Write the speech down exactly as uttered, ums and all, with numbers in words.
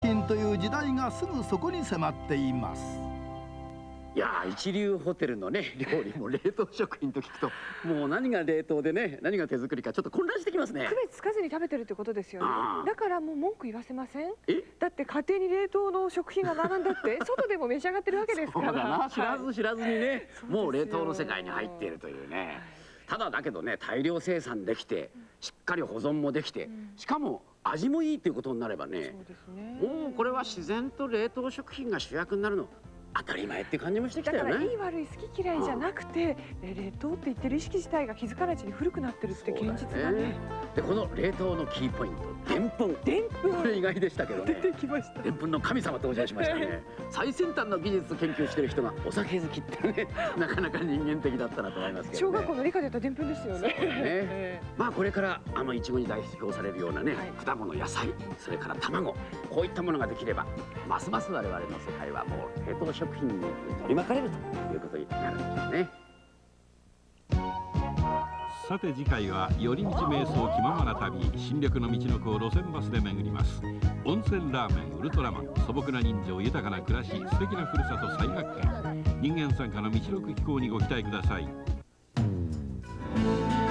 品という時代がすぐそこに迫っています。 いやー、一流ホテルのね料理も冷凍食品と聞くと、もう何が冷凍でね何が手作りかちょっと混乱してきますね。 区別つかずに食べてるってことですよね。だからもう文句言わせません。 えだって家庭に冷凍の食品が並んだって外でも召し上がってるわけですから。 そうだな、知らず知らずにね、 はい、 もう冷凍の世界に入っているというね、はい、ただだけどね、大量生産できてしっかり保存もできて、うん、しかも味もいいということになればね、 そうですね、 もうこれは自然と冷凍食品が主役になるの当たり前って感じもしてきたよね。 だからいい悪い好き嫌いじゃなくて、うん、冷凍って言ってる意識自体が気づかないうちに古くなってるって現実がね。 ね、でこの冷凍のキーポイント、でんぷん。でんぷん、これ意外でしたけどね。 出てきました。 でんぷんの神様登場しましたね。最先端の技術研究してる人がお酒好きってね、なかなか人間的だったなと思いますけどね。 小学校の理科で言ったらでんぷんですよね。 ねまあこれからあのいちごに代表されるようなね、はい、果物、野菜、それから卵、こういったものができればますます我々の世界はもう冷凍食品に取り巻かれるということになるんでしょうね。 さて次回は寄り道瞑想気ままな旅、新緑の道の子を路線バスで巡ります。温泉ラーメンウルトラマン、素朴な人情、豊かな暮らし、素敵なふるさと再発見、人間参加の道のく機構にご期待ください。